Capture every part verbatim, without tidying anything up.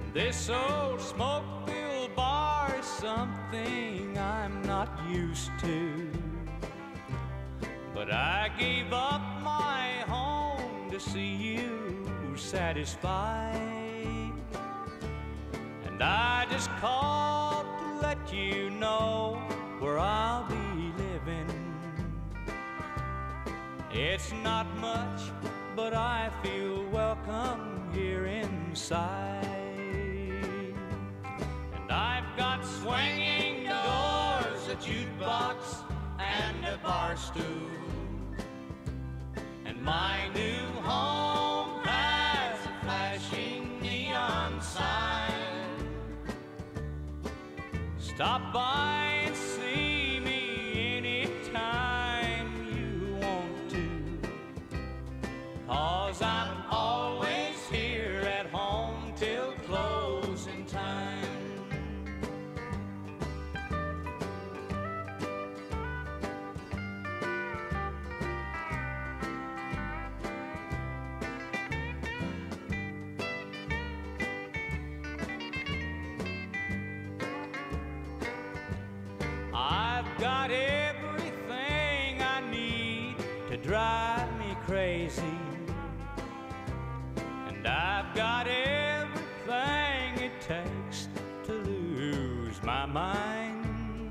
This old smoke-filled bar is something I'm not used to. But I gave up my home to see you satisfied. And I just called to let you know where I'll be living. It's not much, but I feel welcome here inside. And I've got swinging doors, a jukebox, and a bar stool. And my new home has a flashing neon sign. Stop by and see me anytime you want to, 'cause I'm always here at home till closing time. I've got everything I need to drive me crazy, and I've got everything it takes to lose my mind.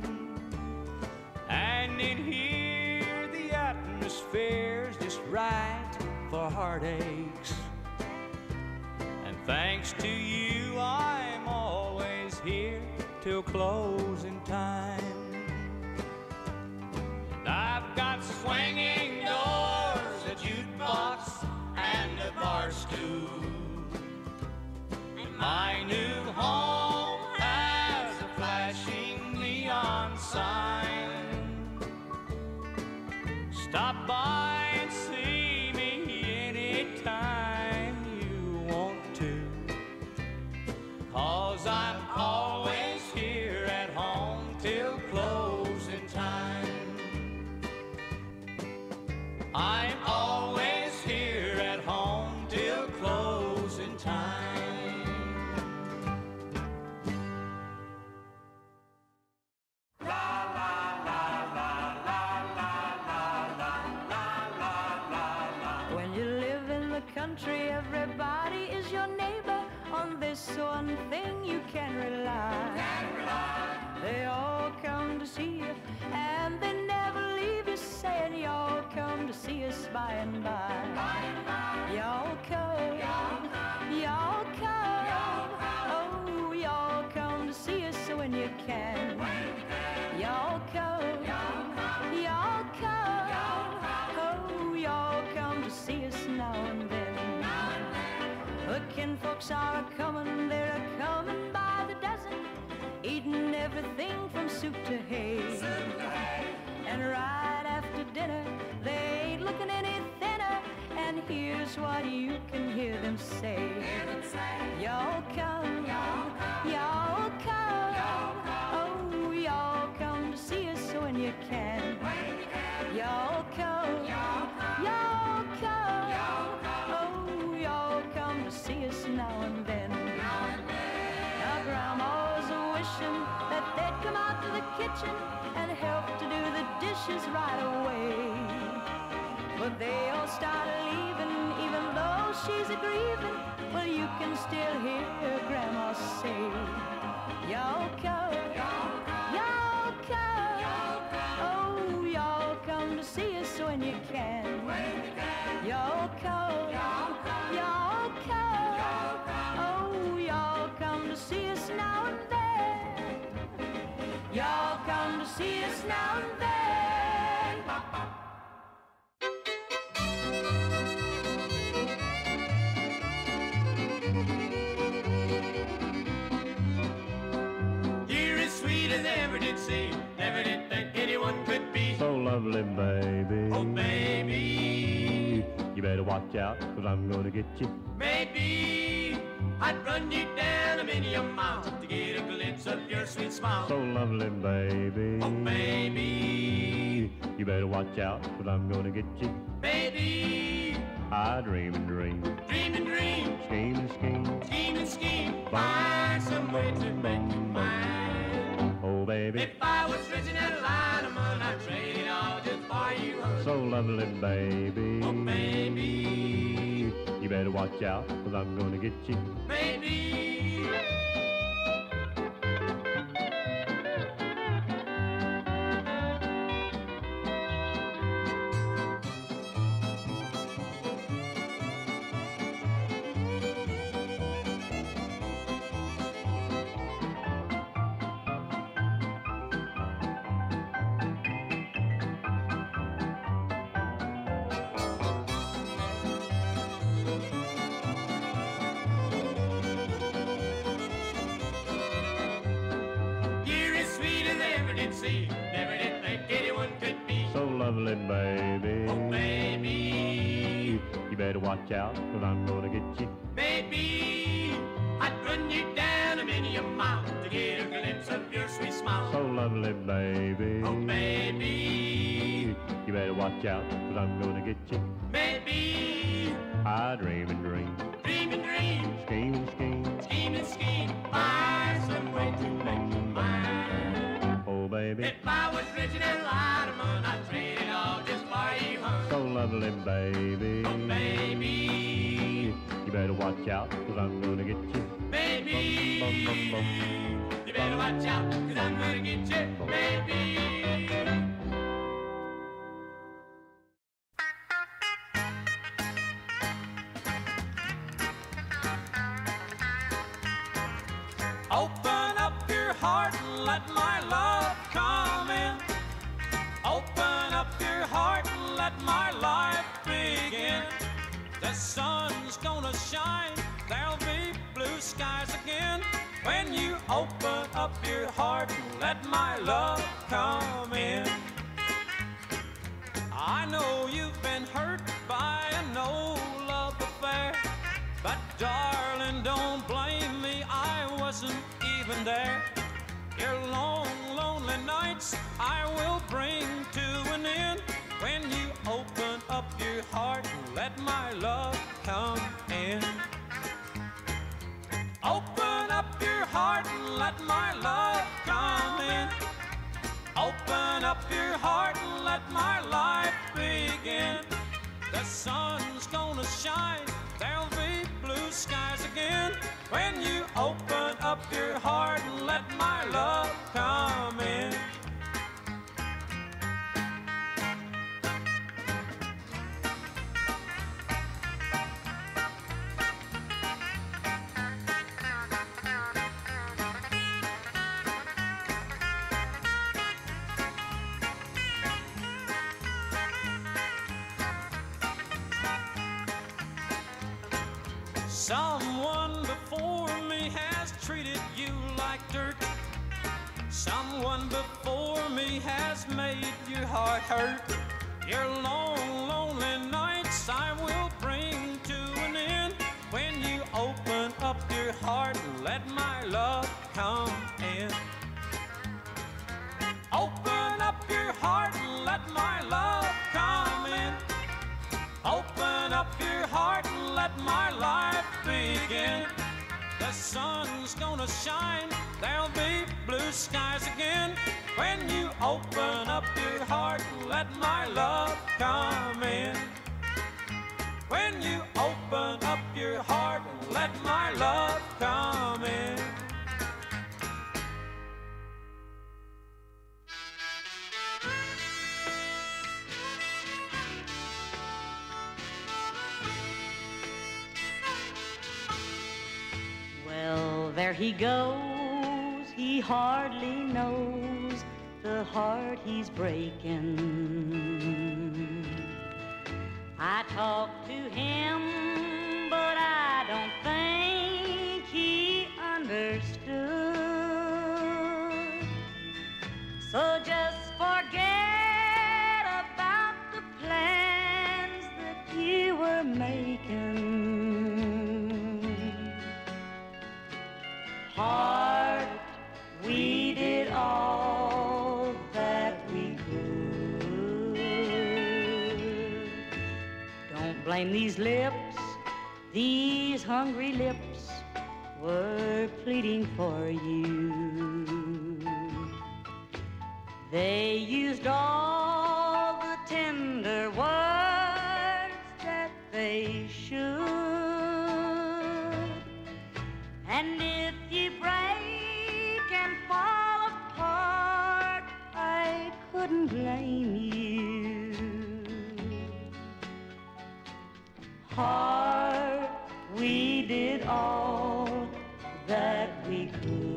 And in here the atmosphere's just right for heartaches, and thanks to you I'm always here till closing time. I've got swinging doors, a jukebox, and a bar stool. And my new home has a flashing neon sign. Stop by and see me anytime you want to, 'cause I'm always here at home till closing time. I'm always here at home till closing time. La la la la la la la la la la la la. When you live in the country, everybody is your neighbor. On this one thing you can rely. Can rely. They all come to see you, and they never leave you, saying y'all come to see us by and by. By and by. Y'all come, y'all come, oh, y'all come to see us when you can. Y'all come, y'all come, oh, y'all come to see us now and then. The kinfolks are a-comin', they're a-comin' by the dozen, eating everything from soup to hay. And right after dinner, they ain't looking any thinner, and here's what you can hear them say. Y'all come, y'all come, oh, y'all come to see us when you can. Y'all come, y'all come, oh, y'all come to see us now and then. Now grandma's wishing that they'd come out to the kitchen and help to do the dishes right away. But they all start leaving, even though she's a-grieving. Well, you can still hear Grandma say, y'all come, y'all come, oh, y'all come to see us when you can. Y'all come, y'all come, oh, y'all come to see us now and then. Y'all come to see us now and then. You're as sweet as ever did seem, never did think anyone could be so lovely, baby. Oh, baby, You better watch out, 'cause I'm gonna get you. maybe I'd run you down a many a mile to get a glimpse of your sweet smile. So lovely, baby. Oh, baby, You better watch out, 'cause I'm gonna get you. baby, I dream and dream, dream and dream, scheme and scheme, scheme and scheme. Bye. some way to make you mine. Oh, baby. If I was rich and had a line of money, I'd trade it all just for you, honey. So lovely, baby. Oh, baby. You better watch out, cause I'm gonna get you. Baby. Never did think anyone could be so lovely, baby. Oh, baby. You better watch out, cause I'm gonna get you. Baby, I'd run you down a many a mile to get a glimpse of your sweet smile. So lovely, baby. Oh, baby. You better watch out, cause I'm gonna get you. Baby, I dream and dream. dream and dream. Scheme and scheme. Scheme and scheme. Find some way to make you mine. Oh, baby. If I was rich and had a lot of money, I'd trade it all just for you, honey. So lovely, baby. Oh, baby. You better watch out, cause I'm gonna get you. Baby. Bum, bum, bum, bum. You better watch out, cause I'm gonna get you, baby. Open up your heart and let my love come in. Open up your heart and let my life begin. The sun's gonna shine, there'll be blue skies again. When you open up your heart and let my love come in. I know you've been hurt by an old love affair, but darling, don't blame me, I wasn't even there. Your long, lonely nights I will bring to an end when you open up your heart and let my love come in. Open up your heart and let my love come in. Open up your heart and let my life begin. The sun's gonna shine, there'll be blue skies again when you open up your heart and let my love come in. Someone before me has treated you like dirt. Someone before me has made your heart hurt. Your long, lonely nights I will bring to an end when you open up your heart and let my love come in. Open up your heart and let my love come in. Open up your heart and let my life begin. The sun's gonna shine, there'll be blue skies again when you open up your heart and let my love come in. When you open up your heart and let my love come in. Well, there he goes, he hardly knows the heart he's breaking. I talked to him, but I don't think he understood. So just forget about the plans that you were making. Heart, we did all that we could. Don't blame these lips, these hungry lips were were pleading for you. They used all the tender words that they should. And if you break and fall apart, I couldn't blame you. Heart, we did all that we could.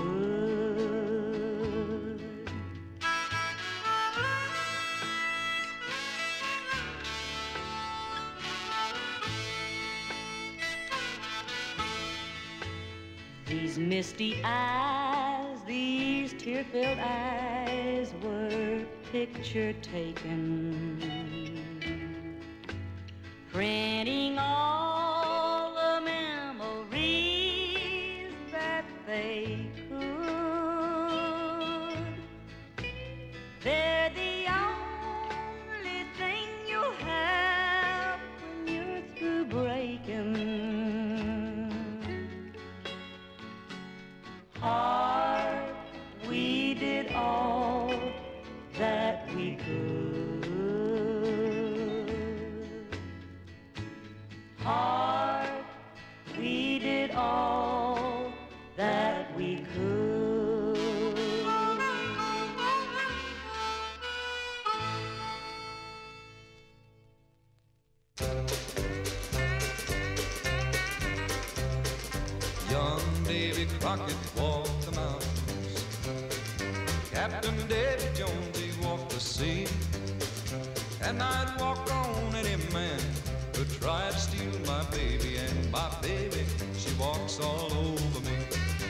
These misty eyes, these tear-filled eyes were picture taken, printing all the memories that they could. They're the only thing you'll have when you're through breaking. Heart, we did all that we could. Heart, we did all that we could. Young Davy Crockett walked the mountains. Captain Davy Jones, he walked the sea. And I'd walk on any man who tried to steal my baby. And my baby, she walks all over me.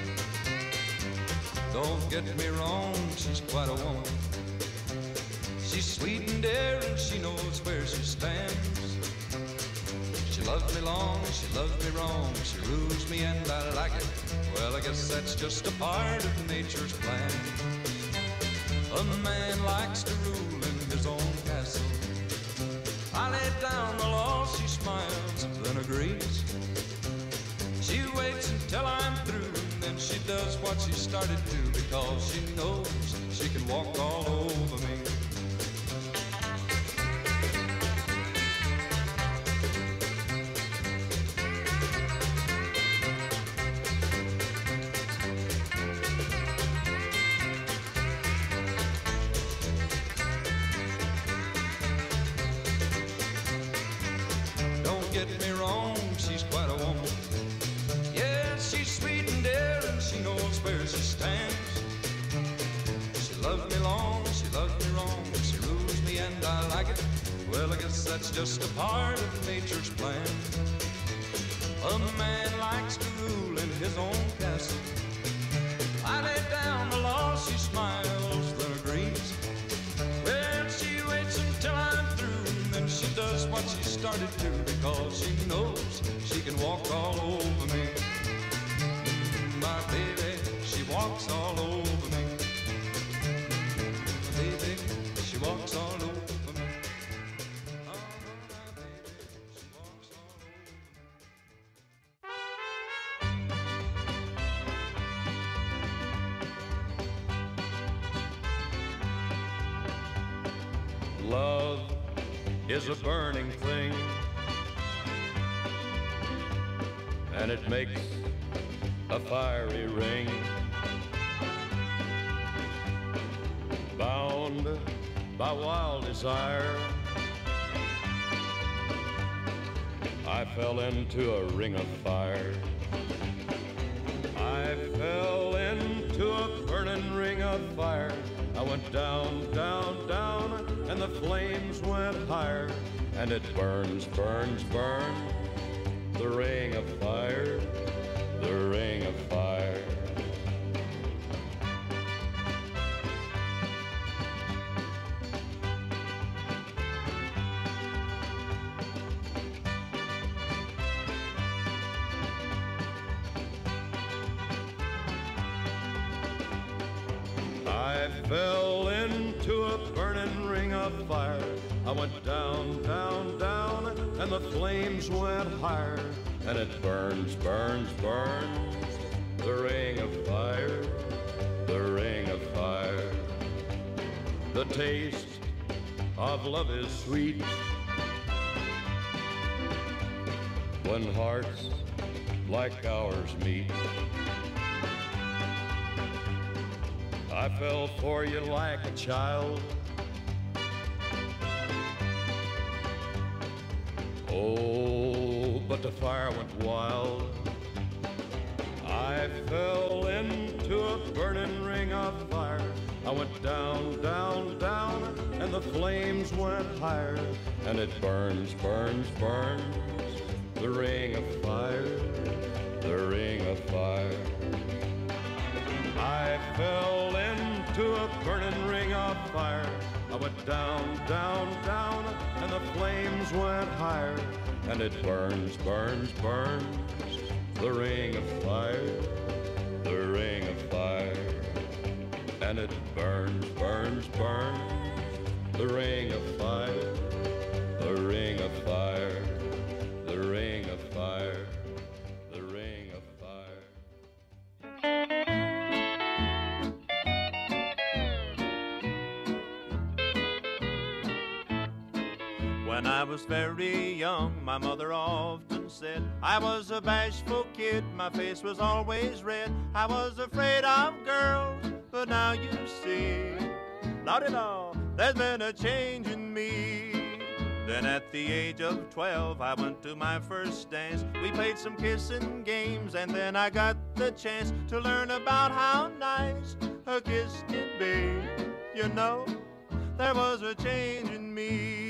Don't get me wrong, she's quite a woman. She's sweet and daring, she knows where she stands. She loves me long, she loves me wrong. She rules me and I like it. Well, I guess that's just a part of nature's plan. A man likes to rule in his own castle. I lay down the law, she smiles and then agrees. She waits until I'm through, and then she does what she started to, because she knows she can walk all over me. Get me wrong, she's quite a woman. Yeah, she's sweet and daring, she knows where she stands. She loves me long, she loves me wrong. She rules me and I like it. Well, I guess that's just a part of nature's plan. A man likes to rule in his own castle. I lay down the law, she smiles, then agrees. Well, she waits until I'm through, and then she does what she started to, because she knows she can walk all over me. My baby, she walks all over me. My baby, she walks all over me. Oh, my baby, she walks all over me. Love is a burning thing, and it makes a fiery ring. Bound by wild desire, I fell into a ring of fire. I fell into a burning ring of fire. I went down, down, down, and the flames went higher. And it burns, burns, burns, the ring of fire, the ring of fire. I fell into a burning ring of fire. I went down, down, down, and the flames went higher. And it burns, burns, burns, taste of love is sweet. When hearts like ours meet, I fell for you like a child. Oh, but the fire went wild. I fell into a burning ring of fire. I went down, down, down, and the flames went higher. And it burns, burns, burns, the ring of fire, the ring of fire. I fell into a burning ring of fire. I went down, down, down, and the flames went higher. And it burns, burns, burns, the ring of fire, the ring of fire. And it burns, burns, burns, the ring of fire, the ring of fire, the ring of fire, the ring of fire. When I was very young, my mother often said I was a bashful kid, my face was always red. I was afraid of girls, but now you see, la-di-da, there's been a change in me. Then at the age of twelve, I went to my first dance. We played some kissing games, and then I got the chance to learn about how nice a kiss can be. You know, there was a change in me.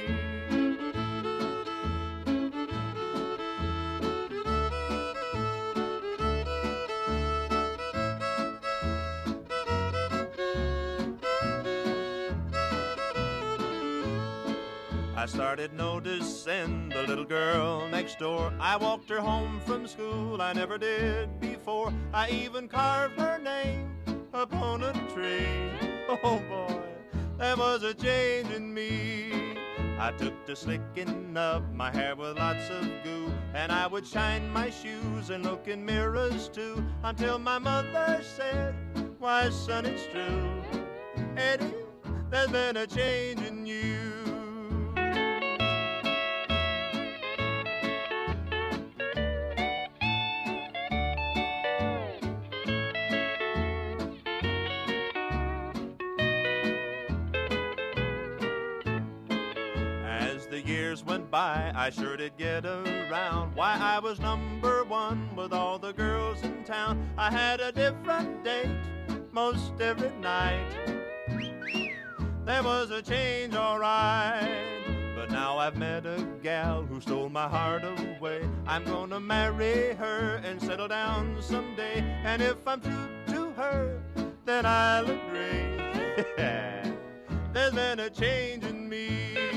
I started noticing the little girl next door. I walked her home from school, I never did before. I even carved her name upon a tree. Oh boy, there was a change in me. I took to slicking up my hair with lots of goo, and I would shine my shoes and look in mirrors too, until my mother said, why son, it's true, Eddie, there's been a change in you. Years went by, I sure did get around. Why, I was number one with all the girls in town. I had a different date most every night. There was a change, alright, but now I've met a gal who stole my heart away. I'm gonna marry her and settle down someday, and if I'm true to her, then I'll agree. There's been a change in me.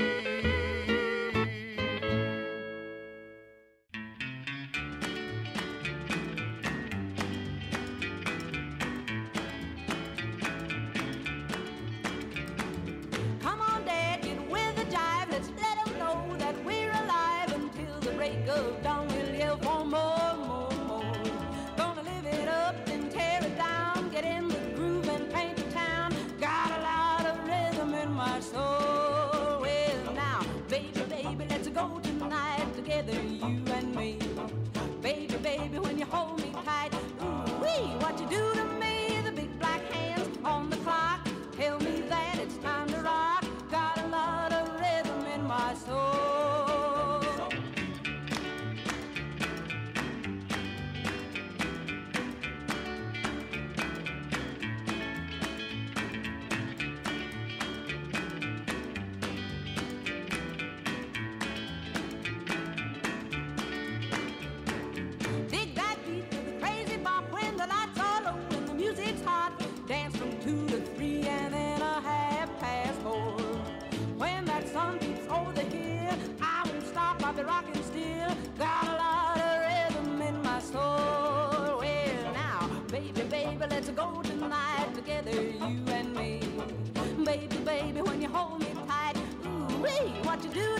What you do to me, the big black hands on the clock tell me that it's time to rock. Got a lot of rhythm in my soul. Dig that beat to the crazy bop when the lights are low and the music's hot. Dance from two to three and then a half past four. When that sun beats over the hill, I won't stop, I'll be rocking still. Got a lot of rhythm in my soul. Well now, baby, baby, let's go tonight together, you and me. Baby, baby, when you hold me tight, ooh-wee, what you do